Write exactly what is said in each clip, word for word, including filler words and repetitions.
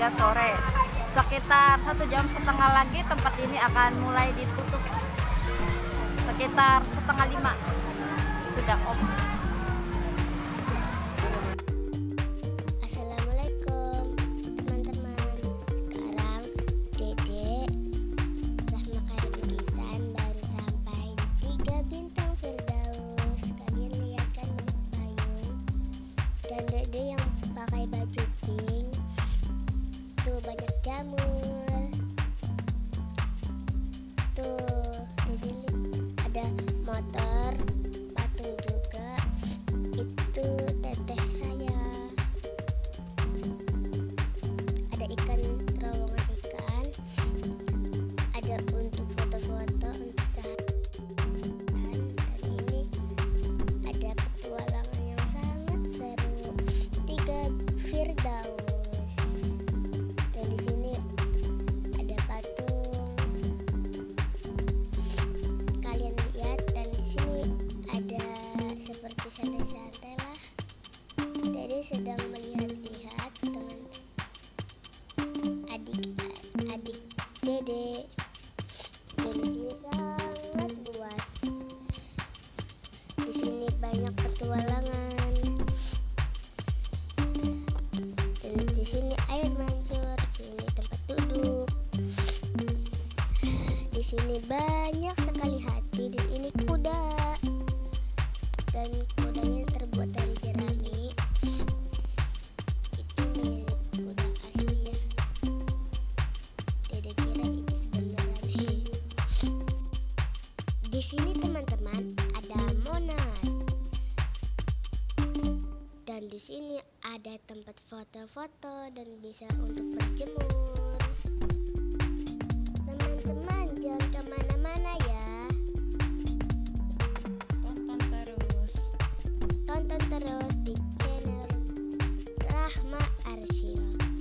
tiga sore. Sekitar satu jam setengah lagi tempat ini akan mulai ditutup. Sekitar setengah lima sudah off. Assalamualaikum teman-teman. Sekarang Dede Rahma Kisan baru sampai tiga bintang firdaus. Kalian lihat kan banyak payung. Dan Dede yang pakai baju pink. Tuh banyak jamur. Tuh Dede ada motor, patung juga. Itu teteh saya. Ada ikan, terowongan ikan. Ada untuk foto-foto, untuk saat. Dan ini ada petualangan yang sangat seru. Tiga firdaus. Dan di sini ada patung. Kalian lihat, dan di sini ada seperti santai-santai lah. Jadi sedang melihat-lihat teman adik-adik Dede. Dan di sini sangat luas. Di sini banyak petualangan. Dan di sini air mancur. Di sini tempat duduk. Di sini banyak sekali hati. Dan ini kuda. Dan kudanya terbuat dari jerami. Itu mirip kuda asli ya. Dede kira itu beneran. Di sini teman-teman ada Monas. Dan di sini ada tempat foto-foto dan bisa untuk berjemur. Teman-teman jangan kemana-mana ya. Tonton terus. Tonton terus di channel Rahma Arsil.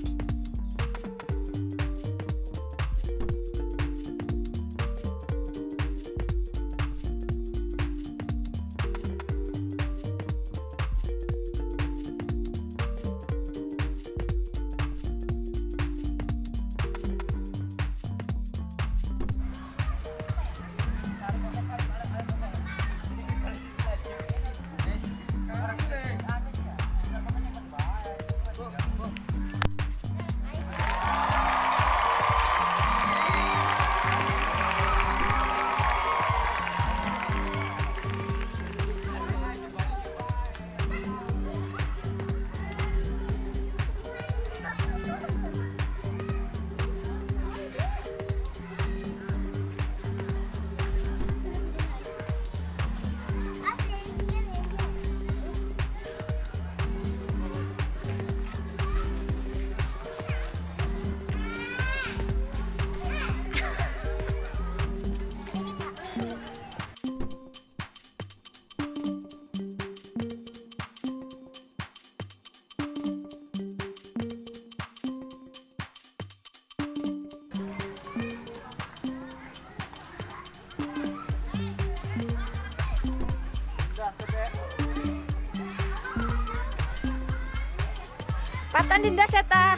Patan dinda seta.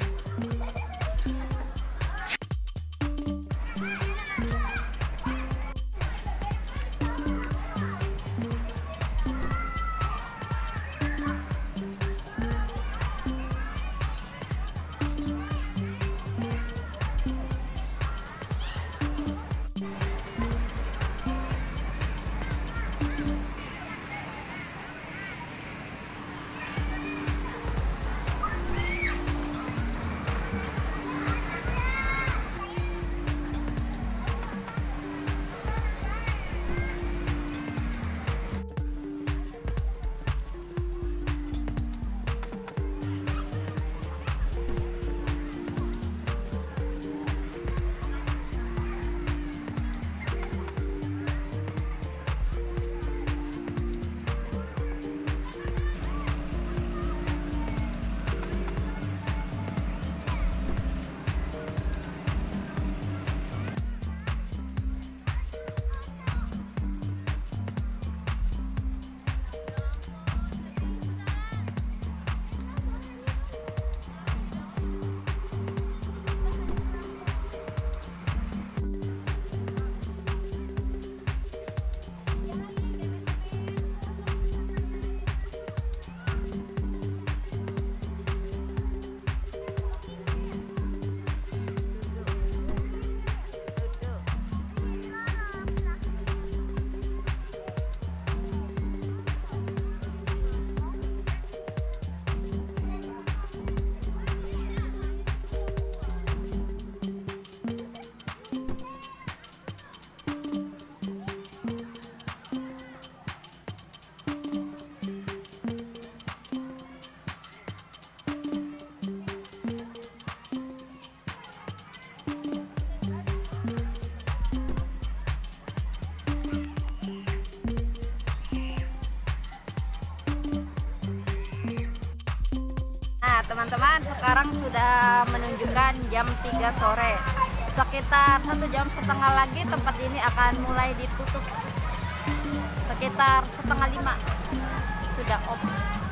teman-teman, sekarang sudah menunjukkan jam tiga sore. Sekitar satu jam setengah lagi tempat ini akan mulai ditutup. Sekitar setengah lima sudah off.